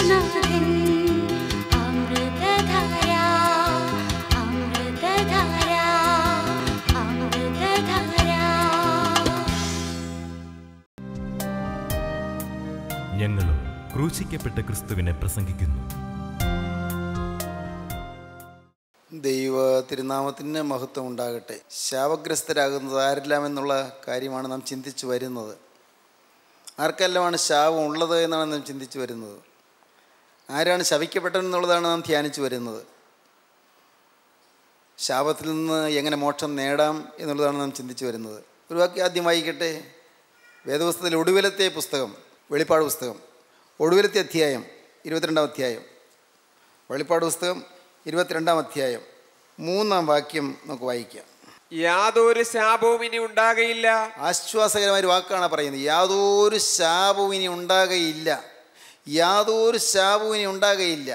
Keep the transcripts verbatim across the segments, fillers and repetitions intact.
ഞങ്ങളും ക്രൂശിക്കപ്പെട്ട ക്രിസ്തുവിനെ പ്രസംഗിക്കുന്നു. ദൈവ തിരുനാമത്തിന് മഹത്വം ഉണ്ടാകട്ടെ. ശാപഗ്രസ്തരാകുന്നത് ആരെല്ലാമെന്നുള്ള കാര്യമാണ് നാം ചിന്തിച്ചു വരുന്നത്. ആർക്കെല്ലാമാണ് ശാപം ഉള്ളത് എന്നാണ് നാം ചിന്തിച്ചു വരുന്നത്. ആരാണ് ശപിക്കപ്പെട്ടതെന്നുള്ളതാണ് നാം ധ്യാനിച്ചു വരുന്നത്. ശാപത്തിൽ നിന്ന് എങ്ങനെ മോക്ഷം നേടാം എന്നുള്ളതാണ് നാം ചിന്തിച്ചു വരുന്നത്. ഒരു വാക്യം ആദ്യം വായിക്കട്ടെ. വേദപുസ്തകത്തിൽ ഒടുവിലത്തെ പുസ്തകം, വെളിപ്പാട് പുസ്തകം, ഒടുവിലത്തെ അധ്യായം, ഇരുപത്തിരണ്ടാം അധ്യായം. വെളിപ്പാട് പുസ്തകം ഇരുപത്തിരണ്ടാം അധ്യായം മൂന്നാം വാക്യം നമുക്ക് വായിക്കാം. യാതൊരു ശാപവും ഇനി ഉണ്ടാകയില്ല. ആശ്വാസകരമായ ഒരു വാക്കാണ് പറയുന്നത്. യാതൊരു ശാപവും ഇനി ഉണ്ടാകയില്ല. യാതൊരു ശാപവും ഇനി ഉണ്ടാകയില്ല.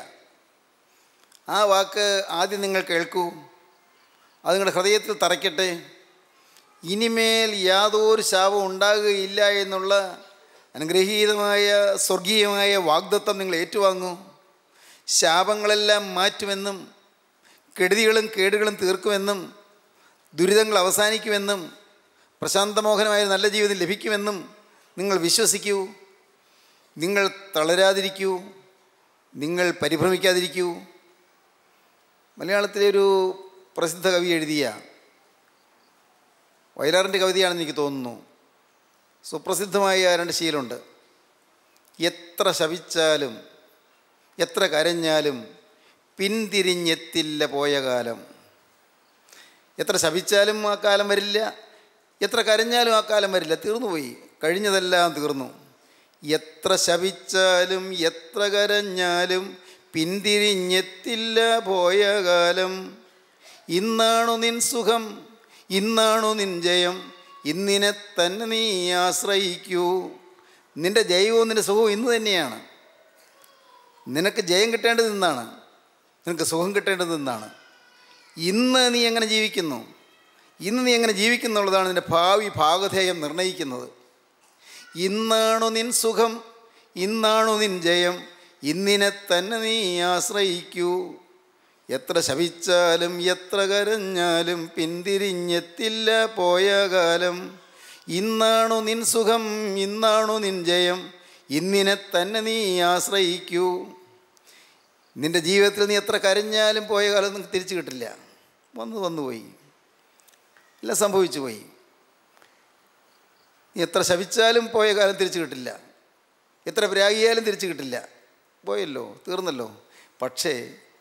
ആ വാക്ക് ആദ്യം നിങ്ങൾ കേൾക്കൂ. അത് നിങ്ങളുടെ ഹൃദയത്തിൽ തറയ്ക്കട്ടെ. ഇനിമേൽ യാതൊരു ശാപവും ഉണ്ടാകുകയില്ല എന്നുള്ള അനുഗ്രഹീതമായ സ്വർഗീയമായ വാഗ്ദത്തം നിങ്ങൾ ഏറ്റുവാങ്ങൂ. ശാപങ്ങളെല്ലാം മാറ്റുമെന്നും കെടുതികളും കേടുകളും തീർക്കുമെന്നും ദുരിതങ്ങൾ അവസാനിക്കുമെന്നും പ്രശാന്തമോഹനമായ നല്ല ജീവിതം ലഭിക്കുമെന്നും നിങ്ങൾ വിശ്വസിക്കൂ. നിങ്ങൾ തളരാതിരിക്കൂ. നിങ്ങൾ പരിഭ്രമിക്കാതിരിക്കൂ. മലയാളത്തിലെ ഒരു പ്രസിദ്ധ കവി എഴുതിയ വയലാറിൻ്റെ കവിതയാണെന്ന് എനിക്ക് തോന്നുന്നു. സുപ്രസിദ്ധമായ രണ്ട് ശീലമുണ്ട്. എത്ര ശപിച്ചാലും എത്ര കരഞ്ഞാലും പിന്തിരിഞ്ഞെത്തില്ല പോയ കാലം. എത്ര ശപിച്ചാലും ആ കാലം വരില്ല, എത്ര കരഞ്ഞാലും ആ കാലം വരില്ല. തീർന്നുപോയി, കഴിഞ്ഞതെല്ലാം തീർന്നു. എത്ര ശപിച്ചാലും എത്ര കരഞ്ഞാലും പിന്തിരിഞ്ഞെത്തില്ല പോയ കാലം. ഇന്നാണു നിൻ സുഖം, ഇന്നാണു നിൻ ജയം, ഇന്നിനെ തന്നെ നീ ആശ്രയിക്കൂ. നിൻ്റെ ജയവും നിൻ്റെ സുഖവും ഇന്ന് തന്നെയാണ്. നിനക്ക് ജയം കിട്ടേണ്ടത് ഇന്നാണ്, നിനക്ക് സുഖം കിട്ടേണ്ടത് ഇന്നാണ്. ഇന്ന് നീ എങ്ങനെ ജീവിക്കുന്നു, ഇന്ന് നീ എങ്ങനെ ജീവിക്കുന്നുള്ളതാണ് നിൻ്റെ ഭാവി ഭാഗധേയം നിർണ്ണയിക്കുന്നത്. ഇന്നാണു നിൻ സുഖം, ഇന്നാണു നിൻ ജയം, ഇന്നിനെ തന്നെ നീ ആശ്രയിക്കൂ. എത്ര ശപിച്ചാലും എത്ര കരഞ്ഞാലും പിന്തിരിഞ്ഞെത്തില്ല പോയ കാലം. ഇന്നാണു നിൻ സുഖം, ഇന്നാണു നിൻ ജയം, ഇന്നിനെ തന്നെ നീ ആശ്രയിക്കൂ. നിൻ്റെ ജീവിതത്തിൽ നീ എത്ര കരഞ്ഞാലും പോയ കാലം നിങ്ങൾക്ക് തിരിച്ചു കിട്ടില്ല. വന്നു വന്നുപോയി, എല്ലാം സംഭവിച്ചു പോയി. നീ എത്ര ശപിച്ചാലും പോയ കാലം തിരിച്ചു കിട്ടില്ല, എത്ര പ്രാഗിയാലും തിരിച്ചു കിട്ടില്ല. പോയല്ലോ, തീർന്നല്ലോ. പക്ഷേ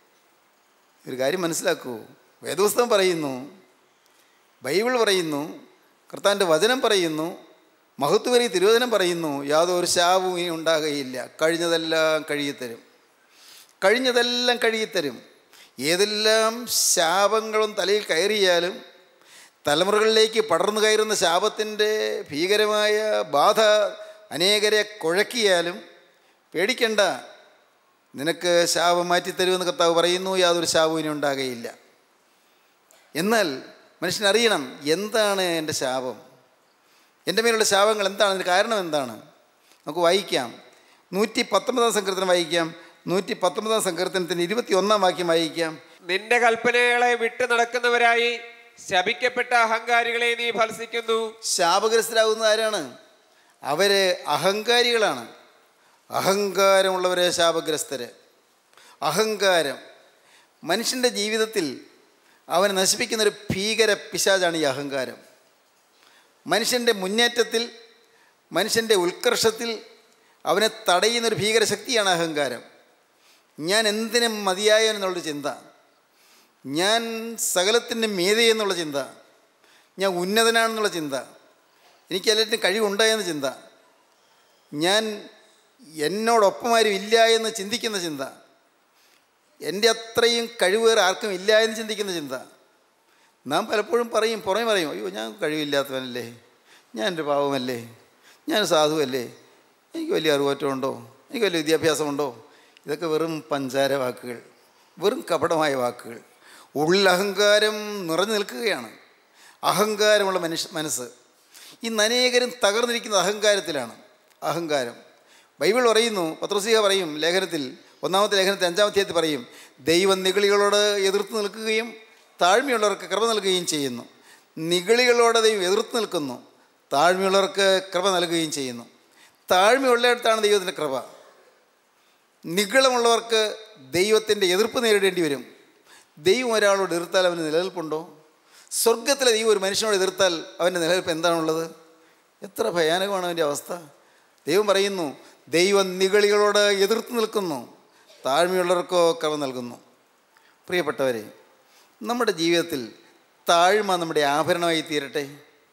ഒരു കാര്യം മനസ്സിലാക്കൂ. വേദപുസ്തകം പറയുന്നു, ബൈബിൾ പറയുന്നു, കർത്താവിൻ്റെ വചനം പറയുന്നു, മഹത്വമേറിയ തിരുവചനം പറയുന്നു, യാതൊരു ശാപവും ഇനി ഉണ്ടാകുകയില്ല. കഴിഞ്ഞതെല്ലാം കഴുകിത്തരും, കഴിഞ്ഞതെല്ലാം കഴുകിത്തരും. ഏതെല്ലാം ശാപങ്ങളും തലയിൽ കയറിയാലും, തലമുറകളിലേക്ക് പടർന്നു കയറുന്ന ശാപത്തിൻ്റെ ഭീകരമായ ബാധ അനേകരെ കുഴക്കിയാലും പേടിക്കണ്ട, നിനക്ക് ശാപം മാറ്റിത്തരുമെന്ന് കർത്താവ് പറയുന്നു. യാതൊരു ശാപവും ഇനി ഉണ്ടാകുകയില്ല. എന്നാൽ മനുഷ്യനറിയണം, എന്താണ് എൻ്റെ ശാപം, എൻ്റെ മേലുള്ള ശാപങ്ങൾ എന്താണ്, അതിൻ്റെ കാരണം എന്താണ്? നമുക്ക് വായിക്കാം. നൂറ്റി പത്തൊമ്പതാം സങ്കീർത്തനം വായിക്കാം. നൂറ്റി പത്തൊമ്പതാം സങ്കീർത്തനത്തിന് ഇരുപത്തി ഒന്നാം വാക്യം വായിക്കാം. നിന്റെ കൽപ്പനകളെ വിട്ടു നടക്കുന്നവരായി ശപിക്കപ്പെട്ട അഹങ്കാരികളെ നീ ഭത്സിക്കുന്നു. ശാപഗ്രസ്തരാകുന്നത് ആരാണ്? അവര് അഹങ്കാരികളാണ്. അഹങ്കാരമുള്ളവരെ ശാപഗ്രസ്തര്. അഹങ്കാരം മനുഷ്യൻ്റെ ജീവിതത്തിൽ അവനെ നശിപ്പിക്കുന്നൊരു ഭീകര പിശാചാണ് ഈ അഹങ്കാരം. മനുഷ്യൻ്റെ മുന്നേറ്റത്തിൽ, മനുഷ്യൻ്റെ ഉത്കർഷത്തിൽ അവനെ തടയുന്നൊരു ഭീകര ശക്തിയാണ് അഹങ്കാരം. ഞാൻ എന്തിനും മതിയായ എന്നുള്ളൊരു ചിന്ത, ഞാൻ സകലത്തിൻ്റെ മീതെ എന്നുള്ള ചിന്ത, ഞാൻ ഉന്നതനാണെന്നുള്ള ചിന്ത, എനിക്ക് എല്ലാറ്റിനും കഴിവുണ്ടായെന്ന ചിന്ത, ഞാൻ എന്നോടൊപ്പമാരും ഇല്ല എന്ന് ചിന്തിക്കുന്ന ചിന്ത, എൻ്റെ അത്രയും കഴിവേറെ ആർക്കും ഇല്ല എന്ന് ചിന്തിക്കുന്ന ചിന്ത. നാം പലപ്പോഴും പറയും, പുറമെ പറയും, അയ്യോ ഞാൻ കഴിവില്ലാത്തവനല്ലേ, ഞാൻ എൻ്റെ പാവമല്ലേ, ഞാൻ സാധുവല്ലേ, എനിക്ക് വലിയ അറിവറ്റമുണ്ടോ, എനിക്ക് വലിയ വിദ്യാഭ്യാസമുണ്ടോ. ഇതൊക്കെ വെറും പഞ്ചാര വാക്കുകൾ, വെറും കപടമായ വാക്കുകൾ. ഉള്ളഹങ്കാരം നിറഞ്ഞു നിൽക്കുകയാണ്. അഹങ്കാരമുള്ള മനുഷ്യ മനസ്സ് ഇന്ന് അനേകരും തകർന്നിരിക്കുന്നത് അഹങ്കാരത്തിലാണ്. അഹങ്കാരം ബൈബിൾ പറയുന്നു, പത്രോസ്ലീഹ പറയും ലേഖനത്തിൽ, ഒന്നാമത്തെ ലേഖനത്തിൽ അഞ്ചാമത്തെ അധ്യായത്തിൽ പറയും, ദൈവം നിഗളികളോട് എതിർത്ത് നിൽക്കുകയും താഴ്മയുള്ളവർക്ക് കൃപ നൽകുകയും ചെയ്യുന്നു. നിഗളികളോട് ദൈവം എതിർത്ത് നിൽക്കുന്നു, താഴ്മയുള്ളവർക്ക് കൃപ നൽകുകയും ചെയ്യുന്നു. താഴ്മയുള്ളിടത്താണ് ദൈവത്തിൻ്റെ കൃപ. നിഗളമുള്ളവർക്ക് ദൈവത്തിൻ്റെ എതിർപ്പ് നേരിടേണ്ടി വരും. ദൈവം ഒരാളോട് എതിർത്താൽ അവന് നിലനിൽപ്പുണ്ടോ? സ്വർഗത്തിലെ ദൈവം ഒരു മനുഷ്യനോട് എതിർത്താൽ അവൻ്റെ നിലനിൽപ്പ് എന്താണുള്ളത്? എത്ര ഭയാനകമാണ് അവൻ്റെ അവസ്ഥ. ദൈവം പറയുന്നു, ദൈവം നിഗളികളോട് എതിർത്ത് നിൽക്കുന്നു, താഴ്മയുള്ളവർക്കോ കൃപ നൽകുന്നു. പ്രിയപ്പെട്ടവരെ, നമ്മുടെ ജീവിതത്തിൽ താഴ്മ നമ്മുടെ ആഭരണമായി തീരട്ടെ.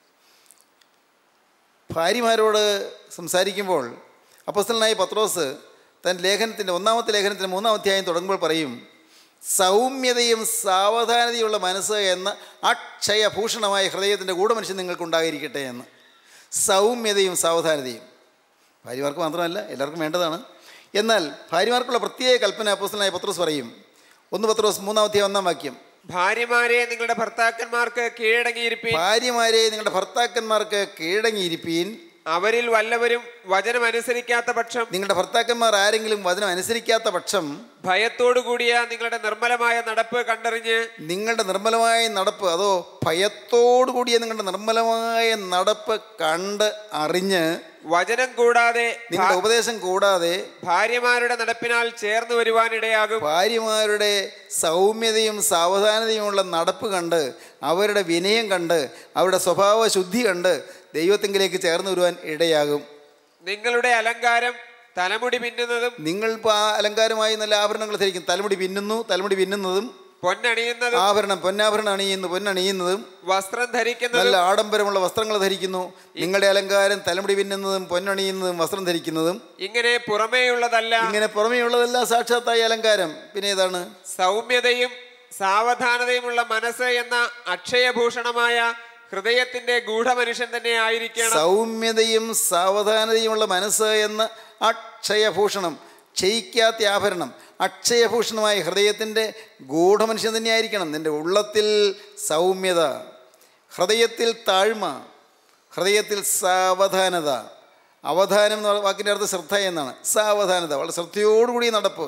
ഭാര്യമാരോട് സംസാരിക്കുമ്പോൾ അപ്പോസ്തലനായ പത്രോസ് തൻ്റെ ലേഖനത്തിൻ്റെ ഒന്നാമത്തെ ലേഖനത്തിൻ്റെ മൂന്നാം അധ്യായം തുടങ്ങുമ്പോൾ പറയും, സൗമ്യതയും സാവധാനതയുള്ള മനസ്സ് എന്ന അക്ഷയഭൂഷണമായ ഹൃദയത്തിൻ്റെ ഗൂഢമനുഷ്യൻ നിങ്ങൾക്കുണ്ടായിരിക്കട്ടെ എന്ന്. സൗമ്യതയും സാവധാനതയും ഭാര്യമാർക്ക് മാത്രമല്ല, എല്ലാവർക്കും വേണ്ടതാണ്. എന്നാൽ ഭാര്യമാർക്കുള്ള പ്രത്യേക കൽപ്പന അപ്പോസ്തലനായ പത്രോസ് പറയും. ഒന്ന് പത്രോസ് മൂന്നാം അധ്യായം ഒന്നാം വാക്യം, ഭാര്യമാരെ നിങ്ങളുടെ ഭർത്താക്കന്മാർക്ക് കീഴടങ്ങിയിരിപ്പീൻ. ഭാര്യമാരെ നിങ്ങളുടെ ഭർത്താക്കന്മാർക്ക് കീഴടങ്ങിയിരിപ്പീൻ. അവരിൽ വല്ലവരും വചനം അനുസരിക്കാത്ത പക്ഷം, നിങ്ങളുടെ ഭർത്താക്കന്മാർ ആരെങ്കിലും വചനം അനുസരിക്കാത്ത പക്ഷം, ഭയത്തോടു കൂടിയ നിങ്ങളുടെ നിർമ്മലമായ നടപ്പ് കണ്ടറിഞ്ഞ്, നിങ്ങളുടെ നിർമ്മലമായ നടപ്പ്, അതോ ഭയത്തോടു കൂടിയ നിങ്ങളുടെ നിർമ്മലമായ നടപ്പ് കണ്ട് അറിഞ്ഞ്, വചനം കൂടാതെ നിങ്ങളുടെ ഉപദേശം കൂടാതെ ഭാര്യമാരുടെ നടപ്പിനാൽ ചേർന്ന് വരുവാനിടയാകും. ഭാര്യമാരുടെ സൗമ്യതയും സാവധാനതയുമുള്ള നടപ്പ് കണ്ട്, അവരുടെ വിനയം കണ്ട്, അവരുടെ സ്വഭാവ ശുദ്ധി കണ്ട് ദൈവത്തെങ്കിലേക്ക് ചേർന്ന് വരുവാൻ ഇടയാകും. നിങ്ങളുടെ അലങ്കാരം തലമുടി പിന്നുന്നതും, നിങ്ങൾ ഇപ്പോൾ ആ അലങ്കാരമായി നല്ല ആഭരണങ്ങൾ ധരിക്കും. തലമുടി പിന്നുന്നു, തലമുടി പിന്നുന്നതും, പൊന്നണിയുന്നതും, ആഭരണം പൊന്നാഭരണം അണിയുന്നു, പൊന്നണിയുന്നതും, വസ്ത്രം ധരിക്കുന്നതും, നല്ല ആഡംബരമുള്ള വസ്ത്രങ്ങൾ ധരിക്കുന്നു. നിങ്ങളുടെ അലങ്കാരം തലമുടി പിന്നുന്നതും പൊന്നണിയുന്നതും വസ്ത്രം ധരിക്കുന്നതും, ഇങ്ങനെ പുറമേയുള്ളതല്ല, ഇങ്ങനെ പുറമേയുള്ളതല്ല സാക്ഷാത്തായ അലങ്കാരം. പിന്നെ ഏതാണ്? സൗമ്യതയും സാവധാനതയുമുള്ള മനസ്സ് എന്ന അക്ഷയഭൂഷണമായ ഹൃദയത്തിന്റെ ഗൂഢമനുഷ്യൻ തന്നെ ആയിരിക്കണം. സൗമ്യതയും സാവധാനതയുമുള്ള മനസ്സ് എന്ന അക്ഷയഭൂഷണം, ക്ഷയിക്കാത്ത ആഭരണം, അക്ഷയഭൂഷണമായ ഹൃദയത്തിൻ്റെ ഗൂഢമനുഷ്യൻ തന്നെയായിരിക്കണം. നിൻ്റെ ഉള്ളത്തിൽ സൗമ്യത, ഹൃദയത്തിൽ താഴ്മ, ഹൃദയത്തിൽ സാവധാനത. അവധാനം എന്ന വാക്കിൻ്റെ അർത്ഥം ശ്രദ്ധ എന്നാണ്. സാവധാനത, വളരെ ശ്രദ്ധയോടുകൂടിയ നടപ്പ്.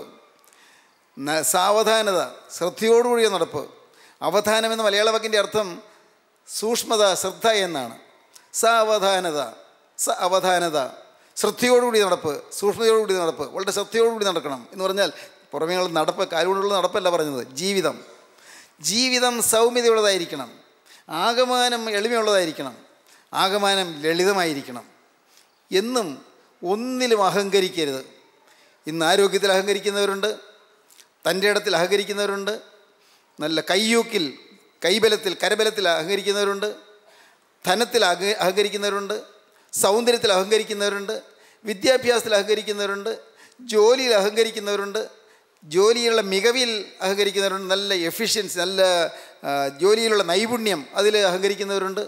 സാവധാനത, ശ്രദ്ധയോടുകൂടിയ നടപ്പ്. അവധാനം എന്ന മലയാള വാക്കിൻ്റെ അർത്ഥം സൂക്ഷ്മത, ശ്രദ്ധ എന്നാണ്. സാവധാനത, സ അവധാനത, ശ്രദ്ധയോടുകൂടി നടപ്പ്, സൂക്ഷ്മതയോടുകൂടി നടപ്പ്, വളരെ ശ്രദ്ധയോടുകൂടി നടക്കണം എന്ന് പറഞ്ഞാൽ പുറമേയുള്ള നടപ്പ്, കാലുകൊണ്ടുള്ള നടപ്പല്ല പറഞ്ഞത്. ജീവിതം ജീവിതം സൗമ്യതയുള്ളതായിരിക്കണം, ആകമാനം എളിമയുള്ളതായിരിക്കണം, ആകമാനം ലളിതമായിരിക്കണം. എന്നും ഒന്നിലും അഹങ്കരിക്കരുത്. ഇന്ന് ആരോഗ്യത്തിൽ അഹങ്കരിക്കുന്നവരുണ്ട്, തൻ്റെ ഇടത്തിൽ അഹങ്കരിക്കുന്നവരുണ്ട്, നല്ല കയ്യൂക്കിൽ, കൈബലത്തിൽ, കരബലത്തിൽ അഹങ്കരിക്കുന്നവരുണ്ട്, ധനത്തിൽ അഹ അഹങ്കരിക്കുന്നവരുണ്ട്, സൗന്ദര്യത്തിൽ അഹങ്കരിക്കുന്നവരുണ്ട്, വിദ്യാഭ്യാസത്തിൽ അഹങ്കരിക്കുന്നവരുണ്ട്, ജോലിയിൽ അഹങ്കരിക്കുന്നവരുണ്ട്, ജോലിയിലുള്ള മികവിൽ അഹങ്കരിക്കുന്നവരുണ്ട്, നല്ല എഫിഷ്യൻസി, നല്ല ജോലിയിലുള്ള നൈപുണ്യം അതിൽ അഹങ്കരിക്കുന്നവരുണ്ട്.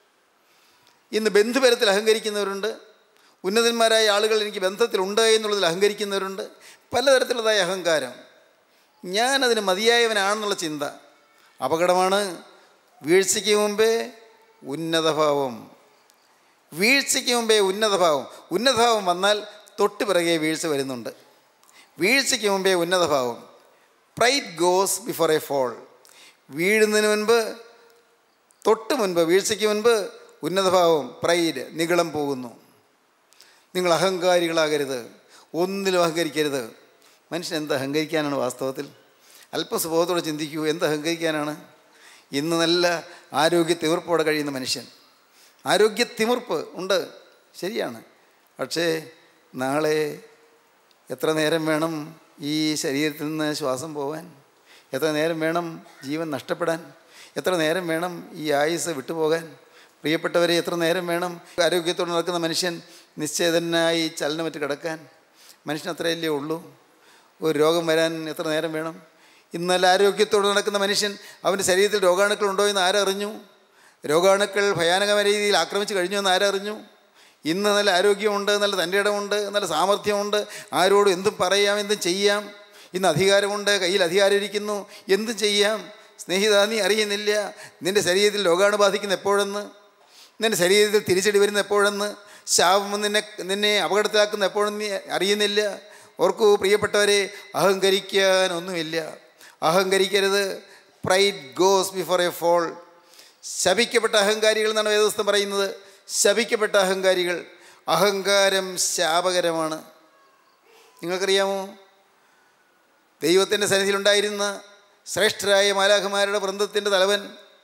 ഇന്ന് ബന്ധുബലത്തിൽ അഹങ്കരിക്കുന്നവരുണ്ട്, ഉന്നതന്മാരായ ആളുകൾ എനിക്ക് ബന്ധത്തിലുണ്ട് എന്നുള്ളതിൽ അഹങ്കരിക്കുന്നവരുണ്ട്. പലതരത്തിലുള്ളതായ അഹങ്കാരം. ഞാനതിന് മതിയായവനാണെന്നുള്ള ചിന്ത അപകടമാണ്. വീഴ്ചയ്ക്ക് മുമ്പേ ഉന്നതഭാവം, വീഴ്ചയ്ക്ക് മുമ്പേ ഉന്നതഭാവം. ഉന്നതഭാവം വന്നാൽ തൊട്ട് പിറകെ വീഴ്ച വരുന്നുണ്ട്. വീഴ്ചയ്ക്ക് മുമ്പേ ഉന്നതഭാവം. Pride goes before a fall. വീഴുന്നതിന് മുൻപ്, തൊട്ട് മുൻപ്, വീഴ്ചയ്ക്ക് മുൻപ് ഉന്നതഭാവം, പ്രൈഡ്, നിഗളം പോകുന്നു. നിങ്ങൾ അഹങ്കാരികളാകരുത്, ഒന്നിലും അഹങ്കരിക്കരുത്. മനുഷ്യൻ എന്ത് അഹങ്കരിക്കാനാണ് വാസ്തവത്തിൽ? അല്പം സ്വഭാവത്തോടെ ചിന്തിക്കൂ, എന്ത് അഹങ്കരിക്കാനാണ്? ഇന്ന് നല്ല ആരോഗ്യ തിമിർപ്പോടെ കഴിയുന്ന മനുഷ്യൻ, ആരോഗ്യ തിമിർപ്പ് ഉണ്ട്, ശരിയാണ്. പക്ഷേ നാളെ എത്ര നേരം വേണം ഈ ശരീരത്തിൽ നിന്ന് ശ്വാസം പോവാൻ? എത്ര നേരം വേണം ജീവൻ നഷ്ടപ്പെടാൻ? എത്ര നേരം വേണം ഈ ആയുസ് വിട്ടുപോകാൻ? പ്രിയപ്പെട്ടവരെ, എത്ര നേരം വേണം ആരോഗ്യത്തോടെ നടക്കുന്ന മനുഷ്യൻ നിശ്ചേതനായി ചലനമറ്റ് കിടക്കാൻ? മനുഷ്യൻ അത്രയല്ലേ ഉള്ളൂ. ഒരു രോഗം വരാൻ എത്ര നേരം വേണം? ഇന്നല്ല ആരോഗ്യത്തോടെ നടക്കുന്ന മനുഷ്യൻ, അവൻ്റെ ശരീരത്തിൽ രോഗാണുക്കൾ ഉണ്ടോ എന്ന് ആരറിഞ്ഞു? രോഗാണുക്കൾ ഭയാനകമായ രീതിയിൽ ആക്രമിച്ച് കഴിഞ്ഞു എന്ന് ആരറിഞ്ഞു? ഇന്ന് നല്ല ആരോഗ്യമുണ്ട്, നല്ല തൻ്റെ ഇടമുണ്ട്, നല്ല സാമർഥ്യമുണ്ട്, ആരോടും എന്തും പറയാം, എന്തും ചെയ്യാം. ഇന്ന് അധികാരമുണ്ട്, കയ്യിൽ അധികാരം ഇരിക്കുന്നു, എന്തും ചെയ്യാം. സ്നേഹിത, നീ അറിയുന്നില്ല നിൻ്റെ ശരീരത്തിൽ രോഗാണു ബാധിക്കുന്ന എപ്പോഴെന്ന്, നിൻ്റെ ശരീരത്തിൽ തിരിച്ചടി വരുന്ന എപ്പോഴെന്ന്. ശാപം നിന്നെ നിന്നെ അപകടത്തിലാക്കുന്ന എപ്പോഴും നീ അറിയുന്നില്ല. ഓർക്കൂ പ്രിയപ്പെട്ടവരെ, അഹങ്കരിക്കാൻ ഒന്നുമില്ല. അഹങ്കരിക്കരുത്. Pride goes before a fall. ശപിക്കപ്പെട്ട അഹങ്കാരികൾ എന്നാണ് വേദപുസ്തകം പറയുന്നത്. ശപിക്കപ്പെട്ട അഹങ്കാരികൾ. അഹങ്കാരം ശാപകരമാണ്. നിങ്ങൾക്കറിയാമോ, ദൈവത്തിൻ്റെ സന്നിധിയിലുണ്ടായിരുന്ന ശ്രേഷ്ഠരായ മാലാഖമാരുടെ വൃന്ദത്തിൻ്റെ തലവൻ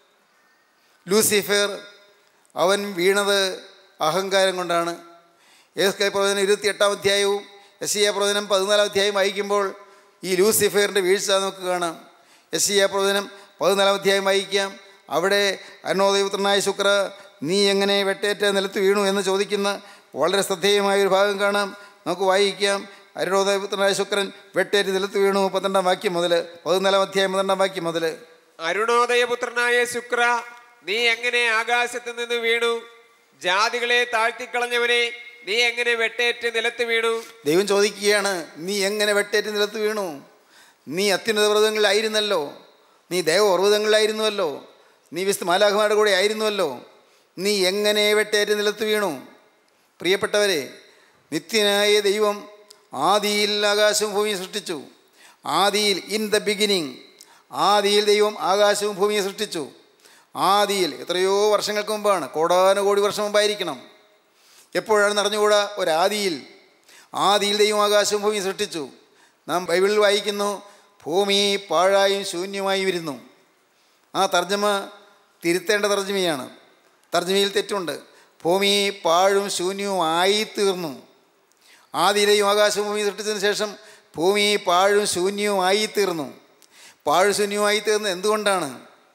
ലൂസിഫർ, അവൻ വീണത് അഹങ്കാരം കൊണ്ടാണ്. യെഹെസ്കേൽ പ്രവചനം ഇരുപത്തി എട്ടാം അധ്യായവും യെശയ്യാ പ്രവചനം പതിനാലാം അധ്യായം വായിക്കുമ്പോൾ ഈ ലൂസിഫറിൻ്റെ വീഴ്ച നമുക്ക് കാണാം. യെശയ്യാ പ്രവചനം പതിനാലാം അധ്യായം വായിക്കാം. അവിടെ അരുണോദയപുത്രനായ ശുക്ര, നീ എങ്ങനെ വെട്ടേറ്റ് നിലത്ത് വീണു എന്ന് ചോദിക്കുന്ന വളരെ ശ്രദ്ധേയമായൊരു ഭാഗം കാണാം. നമുക്ക് വായിക്കാം. അരുണോദയപുത്രനായ ശുക്രൻ വെട്ടേറ്റ് നിലത്ത് വീണു, പന്ത്രണ്ടാം വാക്യം മുതൽ, പതിനാലാം അധ്യായം പന്ത്രണ്ടാം വാക്യം മുതൽ. അരുണോദയപുത്രനായ ശുക്ര, നീ എങ്ങനെ ആകാശത്ത് നിന്ന് വീണു? ജാതികളെ താഴ്ത്തിക്കളഞ്ഞവനെ, നീ എങ്ങനെ വെട്ടേറ്റ് നിലത്ത് വീണു? ദൈവം ചോദിക്കുകയാണ്, നീ എങ്ങനെ വെട്ടേറ്റ് നിലത്ത് വീണു? നീ അത്യുന്നത പർവ്വതങ്ങളിലായിരുന്നല്ലോ, നീ ദേവപർവ്വതങ്ങളിലായിരുന്നുവല്ലോ, നീ വിശുദ്ധ മാലാഖമാരുടെ കൂടെ ആയിരുന്നുവല്ലോ, നീ എങ്ങനെ വെട്ടേറ്റ് നിലത്ത് വീണു? പ്രിയപ്പെട്ടവരെ, നിത്യനായ ദൈവം ആദിയിൽ ആകാശവും ഭൂമിയെ സൃഷ്ടിച്ചു. ആദിയിൽ, ഇൻ ദ ബിഗിനിങ്, ആദിയിൽ ദൈവം ആകാശവും ഭൂമിയെ സൃഷ്ടിച്ചു. ആദിയിൽ എത്രയോ വർഷങ്ങൾക്ക് മുമ്പാണ്, കോടാനുകോടി വർഷം മുമ്പായിരിക്കണം. എപ്പോഴാണ് നടന്നുകൂടാ? ഒരാദിയിൽ. ആദിയിൽ ദൈവം ആകാശവും ഭൂമിയെ സൃഷ്ടിച്ചു. നാം ബൈബിളിൽ വായിക്കുന്നു, ഭൂമി പാഴായും ശൂന്യമായും ഇരുന്നു. ആ തർജ്ജമ തിരുത്തേണ്ട തർജ്ജമയാണ്. തർജ്ജമയിൽ തെറ്റുണ്ട്. ഭൂമി പാഴും ശൂന്യവും ആയിത്തീർന്നു. ആദിയിലെയും ആകാശവും ഭൂമി സൃഷ്ടിച്ചതിന് ശേഷം ഭൂമി പാഴും ശൂന്യവും ആയിത്തീർന്നു. പാഴും ശൂന്യവുമായി തീർന്ന് എന്തുകൊണ്ടാണ്?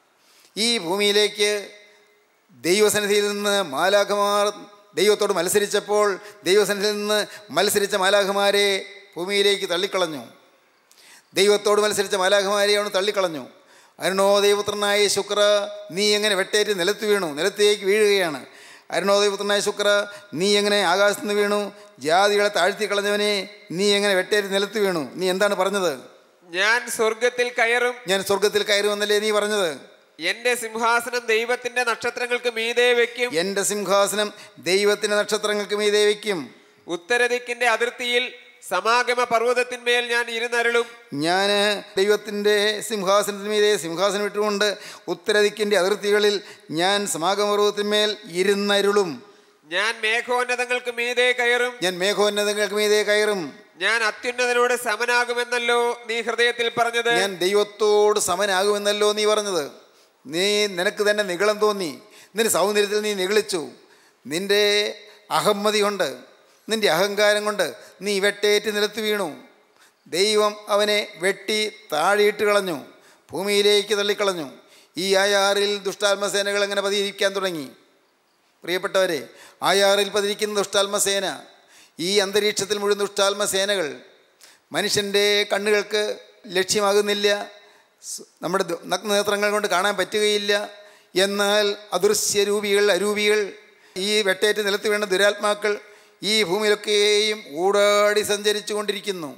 ഈ ഭൂമിയിലേക്ക് ദൈവസന്നിധിയിൽ നിന്ന് മാലാഖമാർ ദൈവത്തോട് മത്സരിച്ചപ്പോൾ ദൈവസന്നിധിയിൽ നിന്ന് മത്സരിച്ച മാലാഖമാരെ ഭൂമിയിലേക്ക് തള്ളിക്കളഞ്ഞു. ദൈവത്തോട് മത്സരിച്ച മാലാഖമാരെ അവന് തള്ളിക്കളഞ്ഞു. അരുണോദയപുത്രനായ ശുക്ര, നീ എങ്ങനെ വെട്ടേറ്റ് നിലത്ത് വീണു? നിലത്തേക്ക് വീഴുകയാണ്. അരുണോദയപുത്രനായ ശുക്ര, നീ എങ്ങനെ ആകാശത്ത് നിന്ന് വീണു? ജാതികളെ താഴ്ത്തി കളഞ്ഞവനെ, നീ എങ്ങനെ വെട്ടേറ്റ് നിലത്ത് വീണു? നീ എന്താണ് പറഞ്ഞത്? ഞാൻ സ്വർഗത്തിൽ കയറും. ഞാൻ സ്വർഗത്തിൽ കയറുമെന്നല്ലേ നീ പറഞ്ഞത്? എന്റെ സിംഹാസനം ദൈവത്തിന്റെ നക്ഷത്രങ്ങൾക്ക് മീതെ വെക്കും. എന്റെ സിംഹാസനം ദൈവത്തിന്റെ നക്ഷത്രങ്ങൾക്ക് മീതെ വെക്കും. ഉത്തരദിക്കിന്റെ അതിർത്തിയിൽ സമാഗമ പർവ്വതത്തിന്മേൽ ഞാൻ ഇരുന്നരുളും. ഞാൻ ദൈവത്തിൻ്റെ സിംഹാസനത്തിന് മീതെ സിംഹാസനം ഇട്ടുകൊണ്ട് ഉത്തരദിക്കിൻ്റെ അതിർത്തികളിൽ ഞാൻ സമാഗമ പർവ്വതത്തിന്മേൽ ഇരുന്നരുളും. ഞാൻ മേഘോന്നതങ്ങൾക്ക് മീതെ കയറും. ഞാൻ മേഘോന്നതങ്ങൾക്ക് മീതെ കയറും. ഞാൻ അത്യുന്നതനോട് സമനാകുമെന്നല്ലോ നീ ഹൃദയത്തിൽ പറഞ്ഞത്. ഞാൻ ദൈവത്തോട് സമനാകുമെന്നല്ലോ നീ പറഞ്ഞത്. നീ നിനക്ക് തന്നെ നിഗളം തോന്നി. നിന്റെ സൗന്ദര്യത്തിൽ നീ നിഗളിച്ചു. നിന്റെ അഹമ്മതി കൊണ്ട്, നിന്റെ അഹങ്കാരം കൊണ്ട് നീ വെട്ടേറ്റ് നിലത്ത് വീണു. ദൈവം അവനെ വെട്ടി താഴെയിട്ട് കളഞ്ഞു, ഭൂമിയിലേക്ക് തള്ളിക്കളഞ്ഞു. ഈ ആയാറിൽ ദുഷ്ടാത്മസേനകൾ എങ്ങനെ പതിയിരിക്കാൻ തുടങ്ങി? പ്രിയപ്പെട്ടവരെ, ആയാറിൽ പതിരിക്കുന്ന ദുഷ്ടാത്മസേന, ഈ അന്തരീക്ഷത്തിൽ മുഴുവൻ ദുഷ്ടാത്മസേനകൾ മനുഷ്യൻ്റെ കണ്ണുകൾക്ക് ലക്ഷ്യമാകുന്നില്ല, നമ്മുടെ നഗ്നനേത്രങ്ങൾ കൊണ്ട് കാണാൻ പറ്റുകയില്ല. എന്നാൽ അദൃശ്യരൂപികൾ, അരൂപികൾ, ഈ വെട്ടേറ്റ് നിലത്ത് വീണ ദുരാത്മാക്കൾ ഈ ഭൂമിയിലൊക്കെയും ഊടാടി സഞ്ചരിച്ചു കൊണ്ടിരിക്കുന്നു.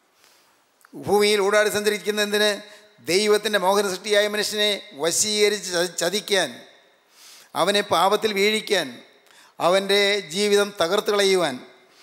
ഭൂമിയിൽ ഊടാടി സഞ്ചരിക്കുന്ന എന്തിന്? ദൈവത്തിൻ്റെ മോഹന സൃഷ്ടിയായ മനുഷ്യനെ വശീകരിച്ച് ചതിക്കാൻ, അവനെ പാപത്തിൽ വീഴിക്കാൻ, അവൻ്റെ ജീവിതം തകർത്ത് കളയുവാൻ.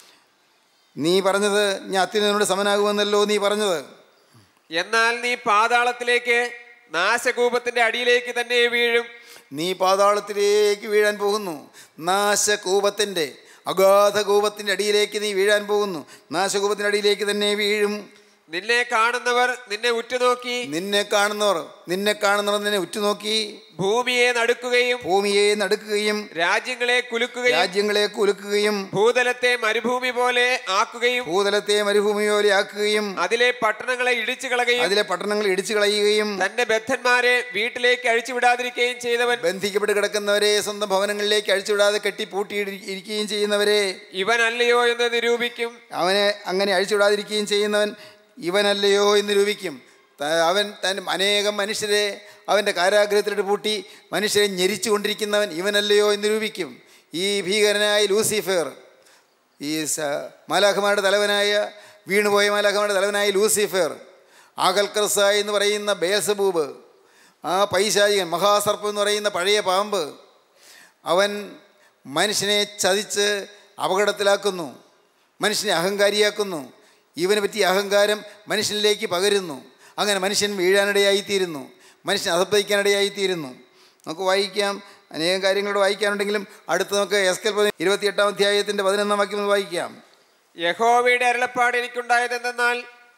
നീ പറഞ്ഞത് ഞാൻ അത്യുന്നതനോട് സമനാകുമെന്നല്ലോ നീ പറഞ്ഞത്. എന്നാൽ നീ പാതാളത്തിലേക്ക്, നാശകൂപത്തിന്റെ അടിയിലേക്ക് തന്നെ വീഴും. നീ പാതാളത്തിലേക്ക് വീഴാൻ പോകുന്നു. നാശകൂപത്തിൻ്റെ, അഗാധകൂപത്തിൻ്റെ അടിയിലേക്ക് നീ വീഴാൻ പോകുന്നു. നാശകൂപത്തിൻ്റെ അടിയിലേക്ക് തന്നെ വീഴും. നിന്നെ കാണുന്നവർ നിന്നെ ഉറ്റുനോക്കി നിന്നെ കാണുന്നവർ നിന്നെ കാണുന്നവർ നിന്നെ ഉറ്റുനോക്കി ഭൂമിയെ നടുക്കുകയും ഭൂമിയെ നടുക്കുകയും രാജ്യങ്ങളെ കുലുക്കുകയും രാജ്യങ്ങളെ കുലുക്കുകയും ഭൂതലത്തെ മരുഭൂമി പോലെ ആക്കുകയും ഭൂതലത്തെ മരുഭൂമി പോലെ ആക്കുകയും അതിലെ പട്ടണങ്ങളെ ഇടിച്ചു കളയുകയും അതിലെ പട്ടണങ്ങൾ ഇടിച്ചു കളയുകയും തന്റെ ബദ്ധന്മാരെ വീട്ടിലേക്ക് അഴിച്ചുവിടാതിരിക്കുകയും ചെയ്തവൻ, ബന്ധിക്കപ്പെട്ട് കിടക്കുന്നവരെ സ്വന്തം ഭവനങ്ങളിലേക്ക് അഴിച്ചുവിടാതെ കെട്ടി പൂട്ടിയിരിക്കുകയും ചെയ്യുന്നവരെ ഇവനല്ലയോ എന്ന് നിരൂപിക്കും. അവനെ അങ്ങനെ അഴിച്ചുവിടാതിരിക്കുകയും ചെയ്യുന്നവൻ ഇവനല്ലയോ എന്ന് നിരൂപിക്കും. അവൻ തൻ അനേകം മനുഷ്യരെ അവൻ്റെ കാരാഗ്രഹത്തിലിട്ട് പൂട്ടി മനുഷ്യരെ ഞെരിച്ചു കൊണ്ടിരിക്കുന്നവൻ ഇവനല്ലയോ എന്ന് നിരൂപിക്കും. ഈ ഭീകരനായ ലൂസിഫർ, ഈ മാലാഖമാരുടെ തലവനായ വീണുപോയ മാലാഖമാരുടെ തലവനായ ലൂസിഫർ, ആകൽക്കർസായി എന്ന് പറയുന്ന ബേൽസബൂബ്, ആ പൈശാചികൻ, മഹാസർപ്പം എന്ന് പറയുന്ന പഴയ പാമ്പ്, അവൻ മനുഷ്യനെ ചതിച്ച് അപകടത്തിലാക്കുന്നു, മനുഷ്യനെ അഹങ്കാരിയാക്കുന്നു. ഇവനെ പറ്റിയ അഹങ്കാരം മനുഷ്യനിലേക്ക് പകരുന്നു. അങ്ങനെ മനുഷ്യൻ വീഴാനിടയായിത്തീരുന്നു, മനുഷ്യൻ അധപ്പതിക്കാനിടയായിത്തീരുന്നു. നമുക്ക് വായിക്കാം, അനേകം കാര്യങ്ങളോട് വായിക്കാനുണ്ടെങ്കിലും അടുത്ത് നമുക്ക് എസ്കേൽ ഇരുപത്തിയെട്ടാം അധ്യായത്തിൻ്റെ പതിനൊന്നാം വാക്യം വായിക്കാം. യഹോവയുടെ അരുളപ്പാട് എനിക്കുണ്ടായതെന്തെന്നാൽ,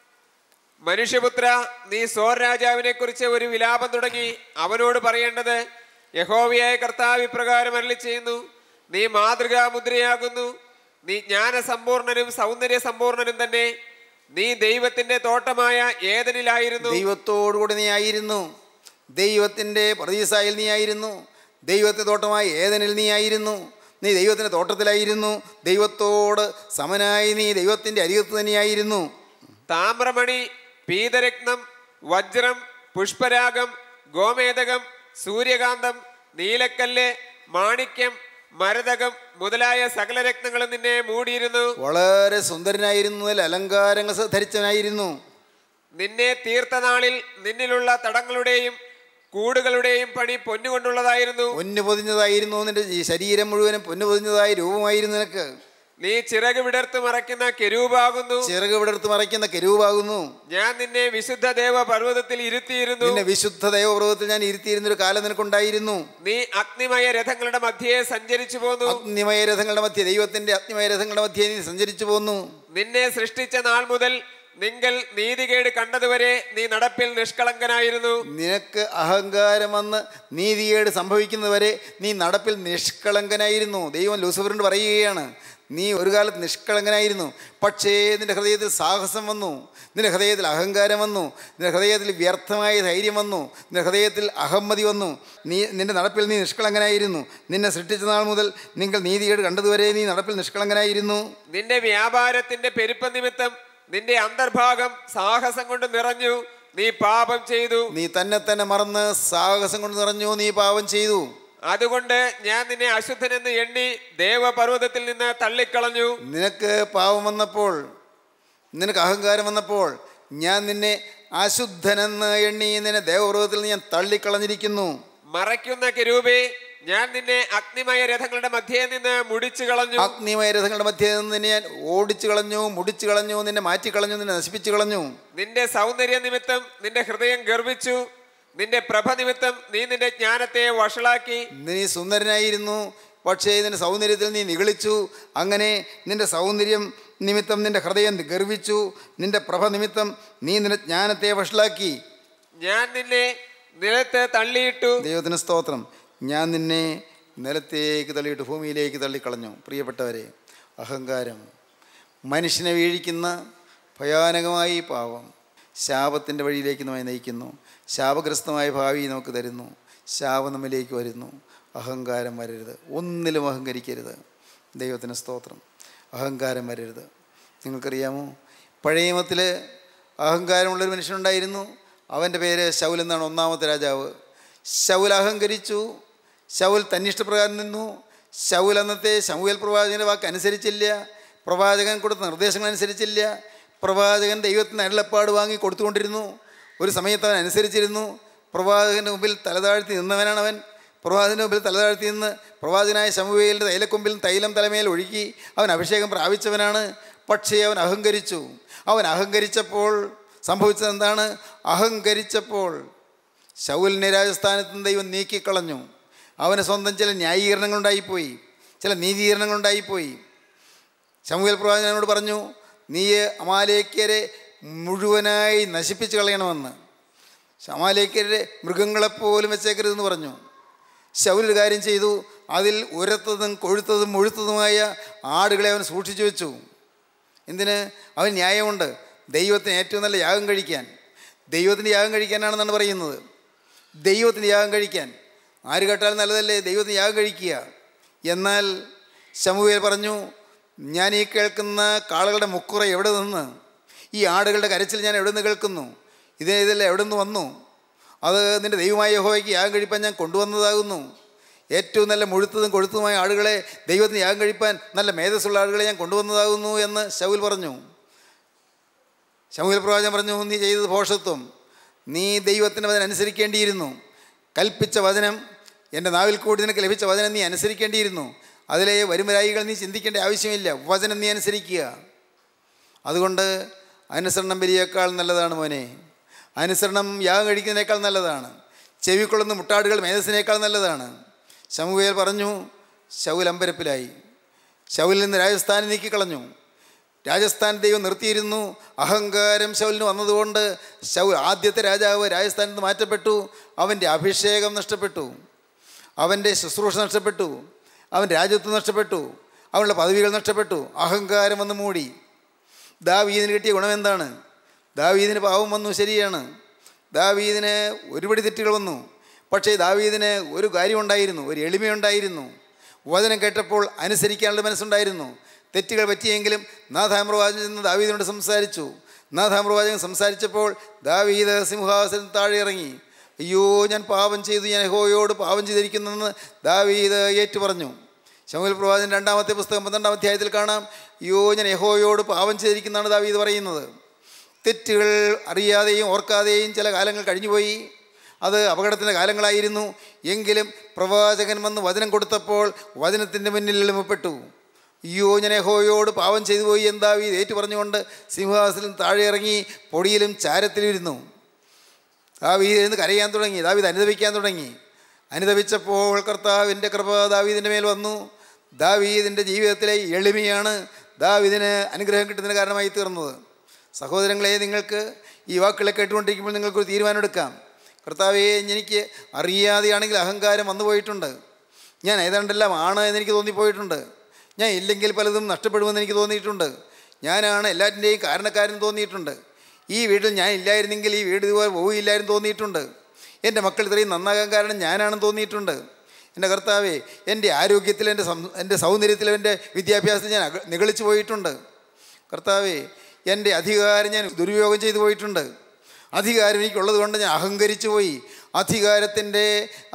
മനുഷ്യപുത്ര, നീ സോർ രാജാവിനെ കുറിച്ച് ഒരു വിലാപം തുടങ്ങി അവനോട് പറയേണ്ടത്, യഹോവയായ കർത്താവ് ഇപ്രകാരം അരുളി ചെയ്യുന്നു, നീ മാതൃകാ മുദ്രയാകുന്നു, നീ ജ്ഞാനസമ്പൂർണനും സൗന്ദര്യ സമ്പൂർണനും തന്നെ. നീ ദൈവത്തിന്റെ തോട്ടമായ ഏദനിലായിരുന്നു. ദൈവത്തോടുകൂടി നീ ആയിരുന്നു, ദൈവത്തിൻ്റെ പർദീസായിൽ നീ ആയിരുന്നു, ദൈവത്തെ തോട്ടമായ ഏദനിൽ നീ ആയിരുന്നു. നീ ദൈവത്തിൻ്റെ തോട്ടത്തിലായിരുന്നു, ദൈവത്തോട് സമനായി നീ ദൈവത്തിൻ്റെ അരികത്ത് തന്നെയായിരുന്നു. താമ്രമണി, പീതരത്നം, വജ്രം, പുഷ്പരാഗം, ഗോമേതകം, സൂര്യകാന്തം, നീലക്കല്ല്, മാണിക്യം, മരതകം മുതലായ സകല രത്നങ്ങളും നിന്നെ മൂടിയിരുന്നു. വളരെ സുന്ദരനായിരുന്നു, അലങ്കാരങ്ങൾ ധരിച്ചവനായിരുന്നു. നിന്നെ തീർത്ത നാളിൽ നിന്നിലുള്ള തടങ്ങളുടെയും കൂടുകളുടെയും പണി പൊന്നുകൊണ്ടുള്ളതായിരുന്നു. പൊന്നു പൊതിഞ്ഞതായിരുന്നു. നിന്റെ ശരീരം മുഴുവനും പൊന്നു പൊതിഞ്ഞതായ രൂപമായിരുന്നു നിനക്ക്. നീ ചിറക് വിടർത്ത് മറയ്ക്കുന്ന കെരൂബാകുന്നു. ചിറക് വിടർത്ത് മറയ്ക്കുന്ന കെരൂബാകുന്നു. ഞാൻ നിന്നെ വിശുദ്ധ ദേവ പർവ്വതത്തിൽ ഇരുത്തിയിരുന്നു. നിന്നെ വിശുദ്ധ ദേവ പർവ്വതത്തിൽ ഞാൻ ഇരുത്തിയിരുന്ന ഒരു കാലം നിനക്കുണ്ടായിരുന്നു. നീ അഗ്നിമയ രഥങ്ങളുടെ മധ്യേ സഞ്ചരിച്ചു പോന്നു. അഗ്നിമയ രഥങ്ങളുടെ മധ്യേ, ദൈവത്തിന്റെ അഗ്നിമയ രഥങ്ങളുടെ മധ്യേ നീ സഞ്ചരിച്ചു പോന്നു. നിന്നെ സൃഷ്ടിച്ച നാൾ മുതൽ നിങ്ങൾ നീതികേട് കണ്ടതുവരെ നീ നടപ്പിൽ നിഷ്കളങ്കനായിരുന്നു. നിനക്ക് അഹങ്കാരം വന്ന് നീതികേട് സംഭവിക്കുന്നതുവരെ നീ നടപ്പിൽ നിഷ്കളങ്കനായിരുന്നു. ദൈവം ലൂസിഫറിനോട് പറയുകയാണ്, നീ ഒരു കാലത്ത് നിഷ്കളങ്കനായിരുന്നു, പക്ഷേ നിന്റെ ഹൃദയത്തിൽ സാഹസം വന്നു, നിന്റെ ഹൃദയത്തിൽ അഹങ്കാരം വന്നു, നിന്റെ ഹൃദയത്തിൽ വ്യർത്ഥമായ ധൈര്യം വന്നു, നിന്റെ ഹൃദയത്തിൽ അഹമ്മതി വന്നു. നീ നിന്റെ നടപ്പിൽ നീ നിഷ്കളങ്കനായിരുന്നു. നിന്നെ സൃഷ്ടിച്ച നാൾ മുതൽ നിങ്ങൾ നീതികേട് കണ്ടതുവരെ നീ നടപ്പിൽ നിഷ്കളങ്കനായിരുന്നു. നിന്റെ വ്യാപാരത്തിന്റെ പെരുപ്പ നിമിത്തം നിന്റെ അന്തർഭാഗം സാഹസം കൊണ്ട് നിറഞ്ഞു, നീ പാപം ചെയ്തു. നീ തന്നെ തന്നെ മറന്ന് സാഹസം കൊണ്ട് നിറഞ്ഞു, നീ പാപം ചെയ്തു. അതുകൊണ്ട് ഞാൻ നിന്നെ അശുദ്ധനെന്ന് എണ്ണി ദേവപർവ്വതത്തിൽ നിന്ന് തള്ളിക്കളഞ്ഞു. നിനക്ക് പാപം വന്നപ്പോൾ, നിനക്ക് അഹങ്കാരം വന്നപ്പോൾ ഞാൻ നിന്നെ അശുദ്ധനെന്ന് എണ്ണി നിന്നെ ദേവപർവ്വതത്തിൽ നിന്ന് ഞാൻ തള്ളിക്കളഞ്ഞിരിക്കുന്നു. മറയ്ക്കുന്ന കെരൂബേ, ഞാൻ നിന്നെ അഗ്നിമയ രഥങ്ങളുടെ മധ്യേ നിന്ന് മുടിച്ചു കളഞ്ഞു. അഗ്നിമയ രഥങ്ങളുടെ മധ്യേ നിന്ന് നിന്നെ ഞാൻ ഓടിച്ചു കളഞ്ഞു, മുടിച്ചു കളഞ്ഞു, നിന്നെ മാറ്റിക്കളഞ്ഞു, നിന്നെ നശിപ്പിച്ചു കളഞ്ഞു. നിന്റെ സൗന്ദര്യ നിമിത്തം നിന്റെ ഹൃദയം ഗർവിച്ചു, നിന്റെ പ്രഭ നിമിത്തം നീ നിന്റെ ജ്ഞാനത്തെ വഷളാക്കി. നീ സുന്ദരനായിരുന്നു, പക്ഷേ നിന്റെ സൗന്ദര്യത്തിൽ നീ നിഗളിച്ചു. അങ്ങനെ നിന്റെ സൗന്ദര്യം നിമിത്തം നിന്റെ ഹൃദയം ഗർവിച്ചു, നിന്റെ പ്രഭ നിമിത്തം നീ നിന്റെ ജ്ഞാനത്തെ വഷളാക്കി. ഞാൻ നിന്നെ നിലത്ത് തള്ളിയിട്ടു. ദൈവത്തിന് സ്തോത്രം. ഞാൻ നിന്നെ നിലത്തേക്ക് തള്ളിയിട്ട് ഭൂമിയിലേക്ക് തള്ളിക്കളഞ്ഞു. പ്രിയപ്പെട്ടവരെ, അഹങ്കാരം മനുഷ്യനെ വീഴിക്കുന്ന ഭയാനകമായി പാവം ശാപത്തിൻ്റെ വഴിയിലേക്ക് നമ്മെ നയിക്കുന്നു. ശാപഗ്രസ്തമായ ഭാവി നമുക്ക് തരുന്നു. ശാപം നമ്മിലേക്ക് വരുന്നു. അഹങ്കാരം വരരുത്, ഒന്നിലും അഹങ്കരിക്കരുത്. ദൈവത്തിന് സ്തോത്രം. അഹങ്കാരം വരരുത്. നിങ്ങൾക്കറിയാമോ, പഴയ നിയമത്തിൽ അഹങ്കാരമുള്ളൊരു മനുഷ്യനുണ്ടായിരുന്നു. അവൻ്റെ പേര് ശൗൽ എന്നാണ്, ഒന്നാമത്തെ രാജാവ്. ശൗൽ അഹങ്കരിച്ചു. ശൗൽ തന്നിഷ്ടപ്രകാരം നിന്നു. ശൗൽ അന്നത്തെ ശമൂവേൽ പ്രവാചകൻ്റെ വാക്ക് അനുസരിച്ചില്ല. പ്രവാചകൻ കൊടുത്ത നിർദ്ദേശങ്ങൾ അനുസരിച്ചില്ല. പ്രവാചകൻ ദൈവത്തിന് അരുളപ്പാട് വാങ്ങി കൊടുത്തുകൊണ്ടിരുന്നു. ഒരു സമയത്ത് അവൻ അനുസരിച്ചിരുന്നു. പ്രവാചകൻ്റെ മുമ്പിൽ തലതാഴ്ത്തി നിന്നവനാണ് അവൻ. പ്രവാചകൻ്റെ മുമ്പിൽ തലതാഴ്ത്തി നിന്ന് പ്രവാചകനായ ശമൂവേലിൻ്റെ തൈലക്കൊമ്പിൽ തൈലം തലമേൽ ഒഴുക്കി അവൻ അഭിഷേകം പ്രാപിച്ചവനാണ്. പക്ഷേ അവൻ അഹങ്കരിച്ചു. അവൻ അഹങ്കരിച്ചപ്പോൾ സംഭവിച്ചത് എന്താണ്? അഹങ്കരിച്ചപ്പോൾ ശൗലിനെ രാജസ്ഥാനത്ത് നിന്ന് ദൈവം നീക്കിക്കളഞ്ഞു. അവന് സ്വന്തം ചില ന്യായീകരണങ്ങളുണ്ടായിപ്പോയി, ചില നീതീകരണങ്ങളുണ്ടായിപ്പോയി. ശമൂവേൽ പ്രവാചകനോട് പറഞ്ഞു, നീ അമാലേക്യരെ മുഴുവനായി നശിപ്പിച്ച് കളയണമെന്ന്. അമാലേക്യരെ മൃഗങ്ങളെപ്പോലും വെച്ചേക്കരുതെന്ന് പറഞ്ഞു. ശൗൽ ഒരു കാര്യം ചെയ്തു. അതിൽ ഉരത്തതും കൊഴുത്തതും മുഴുത്തതുമായ ആടുകളെ അവൻ സൂക്ഷിച്ചു വെച്ചു. എന്തിന്? അവൻ ന്യായമുണ്ട്. ദൈവത്തിന് ഏറ്റവും നല്ല യാഗം കഴിക്കാൻ, ദൈവത്തിൻ്റെ യാഗം കഴിക്കാനാണെന്നാണ് പറയുന്നത്. ദൈവത്തിൻ്റെ യാഗം കഴിക്കാൻ ആര് കേട്ടാലും നല്ലതല്ലേ, ദൈവത്തിന് യാഗം കഴിക്കുക. എന്നാൽ ശമൂവേൽ പറഞ്ഞു, ഞാൻ ഈ കേൾക്കുന്ന കാളകളുടെ മുക്കുറ എവിടെ നിന്ന്, ഈ ആടുകളുടെ കരച്ചിൽ ഞാൻ എവിടെ നിന്ന് കേൾക്കുന്നു, ഇതിനെ ഇതെല്ലാം എവിടെ നിന്ന് വന്നു? അത് നിൻ്റെ ദൈവമായ യഹോവയ്ക്ക് യാഗം കഴിപ്പാൻ ഞാൻ കൊണ്ടുവന്നതാകുന്നു. ഏറ്റവും നല്ല മുഴുത്തതും കൊഴുത്തതുമായ ആടുകളെ, ദൈവത്തിന് യാഗം കഴിപ്പാൻ നല്ല മേധസ്സുള്ള ആടുകളെ ഞാൻ കൊണ്ടുവന്നതാകുന്നു എന്ന് ശൗൽ പറഞ്ഞു. ശമൂവേൽ പ്രവാചകൻ പറഞ്ഞു, നീ ചെയ്തത് ഭോഷത്വം. നീ ദൈവത്തിന് വചനം അനുസരിക്കേണ്ടിയിരുന്നു. കൽപ്പിച്ച വചനം, എൻ്റെ നാവിൽ കൂടി നിനക്ക് ലഭിച്ച വചനം നീ അനുസരിക്കേണ്ടിയിരുന്നു. അതിലെ വരുമരായികൾ നീ ചിന്തിക്കേണ്ട ആവശ്യമില്ല. വചനം നീ അനുസരിക്കുക. അതുകൊണ്ട് അനുസരണം ബലിയേക്കാൾ നല്ലതാണ് മോനെ. അനുസരണം യാഗം കഴിക്കുന്നതിനേക്കാൾ നല്ലതാണ്. ചെവിക്കൊള്ളുന്ന മുട്ടാടുകൾ മേധസ്സിനേക്കാൾ നല്ലതാണ്. ശമൂവേൽ പറഞ്ഞു, ശൗൽ അമ്പരപ്പിലായി. ശൗലിൽ നിന്ന് രാജസ്ഥാനെ നീക്കിക്കളഞ്ഞു. രാജസ്ഥാൻ ദൈവം നിർത്തിയിരുന്നു. അഹങ്കാരം ശൗലിന് വന്നതുകൊണ്ട് ശൗൽ ആദ്യത്തെ രാജാവ് രാജസ്ഥാനിൽ നിന്ന് മാറ്റപ്പെട്ടു. അവൻ്റെ അഭിഷേകം നഷ്ടപ്പെട്ടു, അവൻ്റെ ശുശ്രൂഷ നഷ്ടപ്പെട്ടു, അവൻ രാജ്യത്വം നഷ്ടപ്പെട്ടു, അവനുള്ള പദവികൾ നഷ്ടപ്പെട്ടു. അഹങ്കാരം വന്ന് മൂടി. ദാവീദിന് കിട്ടിയ ഗുണമെന്താണ്? ദാവീദിന് പാവം വന്നു, ശരിയാണ്. ദാവീദിന് ഒരുപടി തെറ്റുകൾ വന്നു. പക്ഷേ ദാവീദിന് ഒരു കാര്യമുണ്ടായിരുന്നു, ഒരു എളിമയുണ്ടായിരുന്നു. വചനം കേട്ടപ്പോൾ അനുസരിക്കാനുള്ള മനസ്സുണ്ടായിരുന്നു. തെറ്റുകൾ പറ്റിയെങ്കിലും നാഥാം പ്രവാചകൻ നിന്ന് ദാവീദിനോട് സംസാരിച്ചു. നാഥാം പ്രവാചകൻ സംസാരിച്ചപ്പോൾ ദാവീദ് സിംഹാസനം താഴെ ഇറങ്ങി. അയ്യോ, ഞാൻ പാപം ചെയ്തു, ഞാൻ യഹോവയോട് പാപം ചെയ്തിരിക്കുന്നെന്ന് ദാവീദ് ഏറ്റു പറഞ്ഞു. ശമൂവേൽ പ്രവാചകൻ രണ്ടാമത്തെ പുസ്തകം പന്ത്രണ്ടാം അധ്യായത്തിൽ കാണാം, അയ്യോ, ഞാൻ യഹോവയോട് പാപം ചെയ്തിരിക്കുന്നതാണ് ദാവീദ് പറയുന്നത്. തെറ്റുകൾ അറിയാതെയും ഓർക്കാതെയും ചില കാലങ്ങൾ കഴിഞ്ഞുപോയി. അത് അപകടത്തിൻ്റെ കാലങ്ങളായിരുന്നു. എങ്കിലും പ്രവാചകൻ വന്ന് വചനം കൊടുത്തപ്പോൾ വചനത്തിൻ്റെ മുന്നിൽ എളിമപ്പെട്ടു. അയ്യോ, ഞാൻ യഹോവയോട് പാപം ചെയ്തു പോയി എന്ന് ദാവീദ് ഏറ്റു പറഞ്ഞുകൊണ്ട് സിംഹാസനം താഴെ ഇറങ്ങി പൊടിയിലും ചാരത്തിലും ഇരുന്നു. ദാവീദ് ഇരുന്ന് കരയാൻ തുടങ്ങി. ദാവീദ് അനുദപിക്കാൻ തുടങ്ങി. അനുദപിച്ചപ്പോൾ കർത്താവിൻ്റെ കൃപ ദാവീദിൻ്റെ മേൽ വന്നു. ദാവീദിൻ്റെ ജീവിതത്തിലെ എളിമയാണ് ദാവീദിന് അനുഗ്രഹം കിട്ടുന്നതിന് കാരണമായി തീർന്നത്. സഹോദരങ്ങളെ, നിങ്ങൾക്ക് ഈ വാക്കുകളെ കേട്ടുകൊണ്ടിരിക്കുമ്പോൾ നിങ്ങൾക്കൊരു തീരുമാനം എടുക്കാം. കർത്താവേ, എനിക്ക് അറിയാതെയാണെങ്കിൽ അഹങ്കാരം വന്നു പോയിട്ടുണ്ട്. ഞാൻ ഏതാണ്ടെല്ലാം ആണ് എന്നെനിക്ക് തോന്നിപ്പോയിട്ടുണ്ട്. ഞാൻ ഇല്ലെങ്കിൽ പലതും നഷ്ടപ്പെടുമെന്ന് എനിക്ക് തോന്നിയിട്ടുണ്ട്. ഞാനാണ് എല്ലാറ്റിൻ്റെയും കാരണക്കാരൻ തോന്നിയിട്ടുണ്ട്. ഈ വീട്ടിൽ ഞാൻ ഇല്ലായിരുന്നെങ്കിൽ ഈ വീട് ഇതുപോലെ പോവുകയില്ലായിരുന്നു തോന്നിയിട്ടുണ്ട്. എൻ്റെ മക്കൾ ഇത്രയും നന്നാകാൻ കാരണം ഞാനാണെന്ന് തോന്നിയിട്ടുണ്ട്. എൻ്റെ കർത്താവേ, എൻ്റെ ആരോഗ്യത്തിൽ, എൻ്റെ സം എൻ്റെ സൗന്ദര്യത്തിൽ, എൻ്റെ വിദ്യാഭ്യാസത്തിൽ ഞാൻ നിഗളിച്ചു പോയിട്ടുണ്ട്. കർത്താവേ, എൻ്റെ അധികാരം ഞാൻ ദുരുപയോഗം ചെയ്തു പോയിട്ടുണ്ട്. അധികാരം എനിക്കുള്ളത് കൊണ്ട് ഞാൻ അഹങ്കരിച്ചു പോയി. അധികാരത്തിൻ്റെ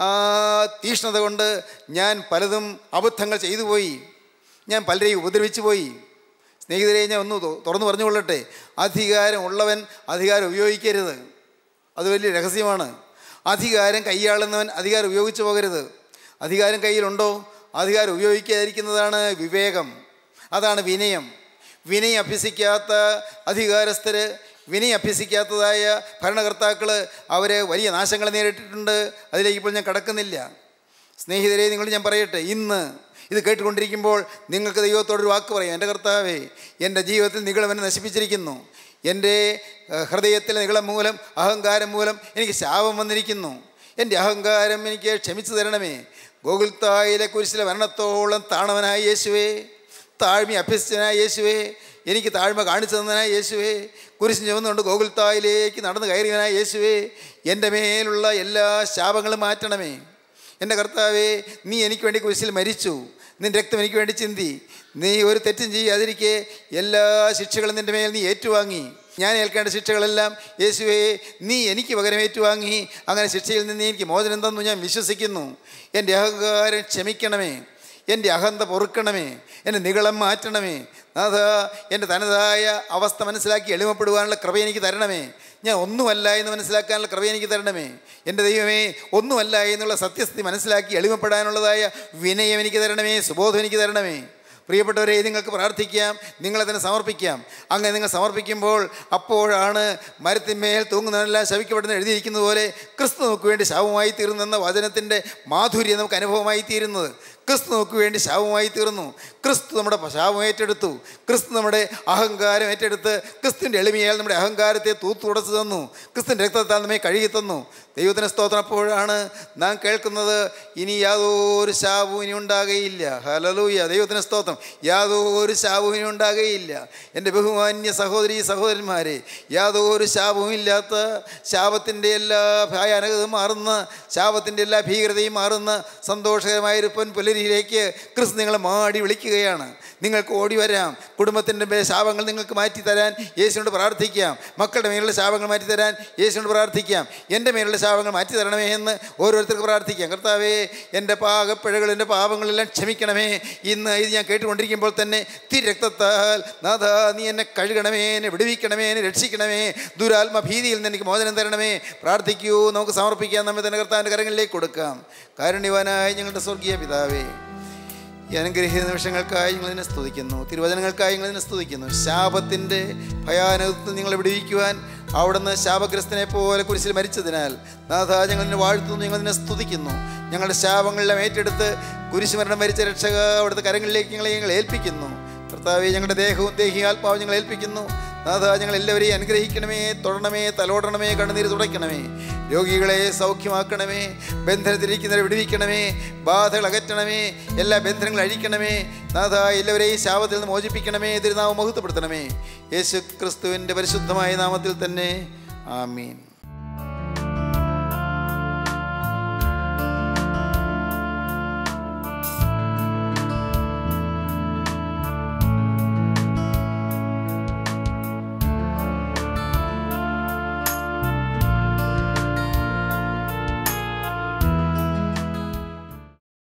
തീഷ്ണത കൊണ്ട് ഞാൻ പലതും അബദ്ധങ്ങൾ ചെയ്തു പോയി. ഞാൻ പലരെയും ഉപദ്രവിച്ചു പോയി. സ്നേഹിതരെ, ഞാൻ ഒന്ന് തുറന്നു പറഞ്ഞുകൊള്ളട്ടെ, അധികാരം ഉള്ളവൻ അധികാരം ഉപയോഗിക്കരുത്. അത് വലിയ രഹസ്യമാണ്. അധികാരം കൈയാളുന്നവൻ അധികാരം ഉപയോഗിച്ചു പോകരുത്. അധികാരം കയ്യിലുണ്ടോ, അധികാരം ഉപയോഗിക്കാതിരിക്കുന്നതാണ് വിവേകം, അതാണ് വിനയം. വിനയം അഭ്യസിക്കാത്ത അധികാരസ്ഥർ, വിനയം അഭ്യസിക്കാത്തതായ ഭരണകർത്താക്കൾ, അവർ വലിയ നാശങ്ങൾ നേരിട്ടിട്ടുണ്ട്. അതിലേക്ക് ഇപ്പോൾ ഞാൻ കടക്കുന്നില്ല. സ്നേഹിതരെ, നിങ്ങൾ ഞാൻ പറയട്ടെ, ഇന്ന് ഇത് കേട്ടുകൊണ്ടിരിക്കുമ്പോൾ നിങ്ങൾക്ക് ദൈവത്തോടൊരു വാക്ക് പറയാം. എൻ്റെ കർത്താവേ, എൻ്റെ ജീവിതത്തിൽ നിഗളം എന്നെ നശിപ്പിച്ചിരിക്കുന്നു. എൻ്റെ ഹൃദയത്തിലെ നിഗളം മൂലം, അഹങ്കാരം മൂലം എനിക്ക് ശാപം വന്നിരിക്കുന്നു. എൻ്റെ അഹങ്കാരം എനിക്ക് ക്ഷമിച്ചു തരണമേ. ഗോകുൽത്തായിലെ കുരിശിലെ മരണത്തോളം താണവനായ യേശുവേ, താഴ്മ അഭ്യസിച്ചവനായ യേശുവേ, എനിക്ക് താഴ്മ കാണിച്ചു തന്നവനായ യേശുവേ, കുരിശ് ചുമന്നുകൊണ്ട് ഗോകുൽത്തായിലേക്ക് നടന്ന് കയറിയവനായ യേശുവേ, എൻ്റെ മേലുള്ള എല്ലാ ശാപങ്ങളും മാറ്റണമേ. എൻ്റെ കർത്താവേ, നീ എനിക്ക് വേണ്ടി കുരിശിൽ മരിച്ചു, നിൻ്റെ രക്തം എനിക്ക് വേണ്ടി ചിന്തി. നീ ഒരു തെറ്റും ചെയ്യാതിരിക്കെ എല്ലാ ശിക്ഷകളും നിൻ്റെ മേൽ നീ ഏറ്റുവാങ്ങി. ഞാൻ ഏൽക്കേണ്ട ശിക്ഷകളെല്ലാം യേശുവേ നീ എനിക്ക് പകരം ഏറ്റുവാങ്ങി. അങ്ങനെ ശിക്ഷയിൽ നിന്ന് എനിക്ക് മോചനം തന്നു ഞാൻ വിശ്വസിക്കുന്നു. എൻ്റെ അഹങ്കാരം ക്ഷമിക്കണമേ, എൻ്റെ അഹന്ത പൊറുക്കണമേ, എൻ്റെ നിഗളം മാറ്റണമേ. നാഥാ, എൻ്റെ തനതായ അവസ്ഥ മനസ്സിലാക്കി എളിമപ്പെടുവാനുള്ള കൃപ എനിക്ക് തരണമേ. ഞാൻ ഒന്നുമല്ല എന്ന് മനസ്സിലാക്കാനുള്ള കൃപ എനിക്ക് തരണമേ. എൻ്റെ ദൈവമേ, ഒന്നുമല്ല എന്നുള്ള സത്യസ്ഥിതി മനസ്സിലാക്കി എളിമപ്പെടാനുള്ളതായ വിനയം എനിക്ക് തരണമേ, സുബോധം എനിക്ക് തരണമേ. പ്രിയപ്പെട്ടവരെ, നിങ്ങൾക്ക് പ്രാർത്ഥിക്കാം, നിങ്ങളെ തന്നെ സമർപ്പിക്കാം. അങ്ങനെ നിങ്ങൾ സമർപ്പിക്കുമ്പോൾ അപ്പോഴാണ് മരത്തിന്മേൽ തൂങ്ങുന്നവനെല്ലാം ശപിക്കപ്പെടുന്ന എഴുതിയിരിക്കുന്നത് പോലെ ക്രിസ്തു നമുക്ക് വേണ്ടി ശാപമായി തീർന്നെന്ന വചനത്തിൻ്റെ മാധുര്യം നമുക്ക് അനുഭവമായി തീരുന്നത്. ക്രിസ്തു നമുക്ക് വേണ്ടി ശാപമായി തീർന്നു. ക്രിസ്തു നമ്മുടെ ശാപം ഏറ്റെടുത്തു. ക്രിസ്തു നമ്മുടെ അഹങ്കാരം ഏറ്റെടുത്ത് ക്രിസ്തുവിൻ്റെ എളിമയാൽ നമ്മുടെ അഹങ്കാരത്തെ തൂത്തുടച്ചു തന്നു. ക്രിസ്തുവിൻ്റെ രക്തത്താൽ നമ്മെ കഴുകി തന്നു. ദൈവത്തിന് സ്തോത്രം. അപ്പോഴാണ് നാം കേൾക്കുന്നത്, ഇനി യാതൊരു ശാപവും ഇനി ഉണ്ടാകുകയില്ല. ഹല്ലേലൂയ, ദൈവത്തിന് സ്തോത്രം. യാതൊരു ശാപവും ഇനി ഉണ്ടാകുകയില്ല. എൻ്റെ ബഹുമാന്യ സഹോദരി സഹോദരന്മാരെ, യാതൊരു ശാപവും ഇല്ലാത്ത, ശാപത്തിൻ്റെ എല്ലാ ഭയാനകതയും മാറുന്ന, ശാപത്തിൻ്റെ എല്ലാ ഭീകരതയും മാറുന്ന സന്തോഷകരമായൊരു പൊൻ പുലരിയിലേക്ക് ക്രിസ്തു നിങ്ങളെ മാടി വിളിക്കുകയാണ്. നിങ്ങൾക്ക് ഓടി വരാം. കുടുംബത്തിൻ്റെ ശാപങ്ങൾ നിങ്ങൾക്ക് മാറ്റിത്തരാൻ യേശുവിനോട് പ്രാർത്ഥിക്കാം. മക്കളുടെ മേലുള്ള ശാപങ്ങൾ മാറ്റിത്തരാൻ യേശുവിനോട് പ്രാർത്ഥിക്കാം. എൻ്റെ മേലുള്ള ശാപങ്ങൾ മാറ്റി തരണമേ എന്ന് ഓരോരുത്തർക്ക് പ്രാർത്ഥിക്കാം. കർത്താവേ, എൻ്റെ പാകപ്പിഴകൾ, എൻ്റെ പാപങ്ങളെല്ലാം ക്ഷമിക്കണമേ. ഇന്ന് ഇത് ഞാൻ കേട്ടുകൊണ്ടിരിക്കുമ്പോൾ തന്നെ തിരു രക്തത്താൽ നാഥാ നീ എന്നെ കഴുകണമേ, എന്നെ വിടുവിക്കണമേ, എന്നെ രക്ഷിക്കണമേ. ദുരാത്മ ഭീതിയിൽ നിന്ന് എനിക്ക് മോചനം തരണമേ. പ്രാർത്ഥിക്കൂ, നമുക്ക് സമർപ്പിക്കാം. നമ്മെ തന്നെ കർത്താവിൻ്റെ കരങ്ങളിലേക്ക് കൊടുക്കാം. കാരുണ്യവാനായ ഞങ്ങളുടെ സ്വർഗീയ പിതാവേ, ഈ അനുഗ്രഹീത നിമിഷങ്ങൾക്കായി ഞങ്ങളിതിനെ സ്തുതിക്കുന്നു. തിരുവചനങ്ങൾക്കായി ഞങ്ങളിതിനെ സ്തുതിക്കുന്നു. ശാപത്തിൻ്റെ ഭയാനകത്തിൽ നിങ്ങളെ വിടുവിക്കുവാൻ അവിടുന്ന് ശാപഗ്രസ്തനെ പോലെ കുരിശിൽ മരിച്ചതിനാൽ നാഥ ഞങ്ങളിതിനെ വാഴ്ത്തുന്നു, ഞങ്ങളിതിനെ സ്തുതിക്കുന്നു. ഞങ്ങളുടെ ശാപങ്ങളെല്ലാം ഏറ്റെടുത്ത് കുരിശുമരണം മരിച്ച രക്ഷക അവിടുത്തെ കരങ്ങളിലേക്ക് ഞങ്ങളെ ഞങ്ങൾ ഏൽപ്പിക്കുന്നു. കർത്താവേ, ഞങ്ങളുടെ ദേഹവും ദേഹി ആത്മാവും ഞങ്ങൾ ഏൽപ്പിക്കുന്നു. നാഥ ഞങ്ങളെല്ലാവരെയും അനുഗ്രഹിക്കണമേ, തൊടണമേ, തലോടണമേ, കണ്ണുനീര് തുടയ്ക്കണമേ. രോഗികളെ സൗഖ്യമാക്കണമേ, ബന്ധനത്തിരിക്കുന്നവരെ വിടുവിക്കണമേ, ബാധകൾ അകറ്റണമേ, എല്ലാ ബന്ധനങ്ങളും അഴിക്കണമേ. നാഥ എല്ലാവരെയും ശാപത്തിൽ നിന്ന് മോചിപ്പിക്കണമേ, തിരുനാമം മഹത്വപ്പെടുത്തണമേ. യേശു ക്രിസ്തുവിൻ്റെ പരിശുദ്ധമായ നാമത്തിൽ തന്നെ ആമീൻ.